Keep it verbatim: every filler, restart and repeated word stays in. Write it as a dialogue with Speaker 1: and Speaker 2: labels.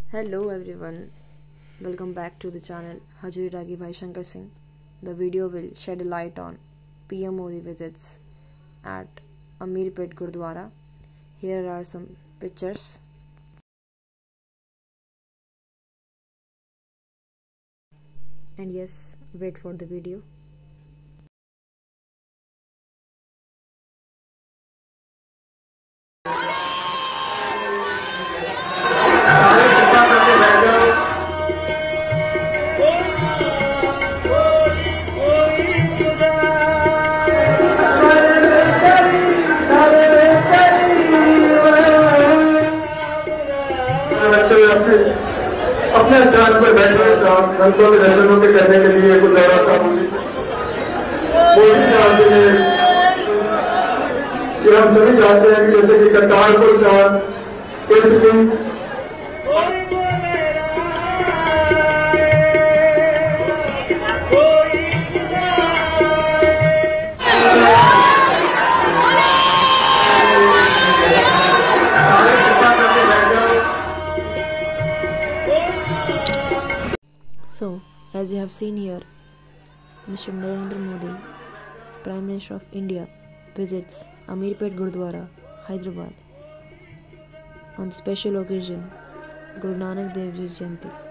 Speaker 1: Hello everyone, welcome back to the channel Hajuri Ragi Bhai Shankar Singh. The video will shed a light on P M Modi visits at Ameerpet Gurudwara. Here are some pictures. And yes, wait for the video.
Speaker 2: अपने स्थान पर बैठे संतों के दर्शनों के करने के लिए गुरुद्वारा साहब मोदी साहब के लिए कि हम सभी जानते हैं कि जैसे कि करतारपुर साहब तीर्थ की
Speaker 1: So, as you have seen here, Mister Narendra Modi, Prime Minister of India, visits Ameerpet Gurudwara, Hyderabad on the special occasion Guru Nanak Dev Ji's Jayanti.